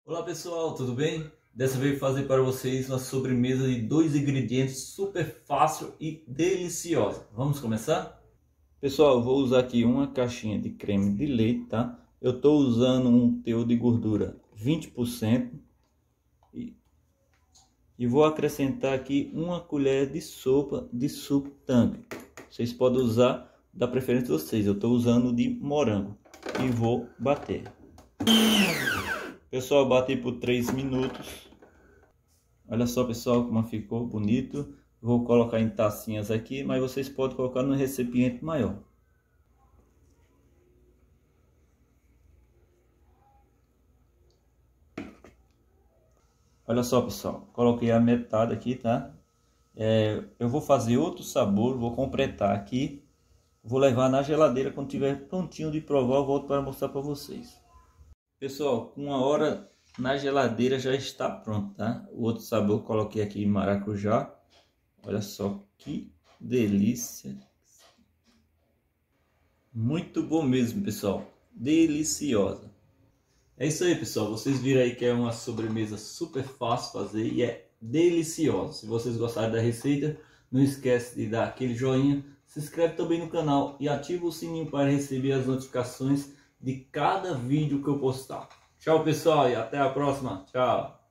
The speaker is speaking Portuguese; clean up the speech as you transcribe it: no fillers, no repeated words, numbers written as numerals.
Olá pessoal, tudo bem? Dessa vez vou fazer para vocês uma sobremesa de 2 ingredientes super fácil e deliciosa. Vamos começar? Pessoal, eu vou usar aqui uma caixinha de creme de leite, tá? Eu estou usando um teor de gordura 20% e vou acrescentar aqui uma colher de sopa de suco Tang. Vocês podem usar da preferência de vocês, eu estou usando de morango e vou bater. Pessoal, bati por 3 minutos. Olha só, pessoal, como ficou bonito. Vou colocar em tacinhas aqui, mas vocês podem colocar no recipiente maior. Olha só, pessoal, coloquei a metade aqui, tá? Eu vou fazer outro sabor, vou completar aqui. Vou levar na geladeira, quando tiver prontinho de provar, eu volto para mostrar para vocês. Pessoal, com 1 hora na geladeira já está pronto, tá? O outro sabor coloquei aqui maracujá. Olha só que delícia. Muito bom mesmo, pessoal. Deliciosa. É isso aí, pessoal. Vocês viram aí que é uma sobremesa super fácil fazer e é deliciosa. Se vocês gostarem da receita, não esquece de dar aquele joinha. Se inscreve também no canal e ativa o sininho para receber as notificações de cada vídeo que eu postar. Tchau, pessoal, e até a próxima. Tchau.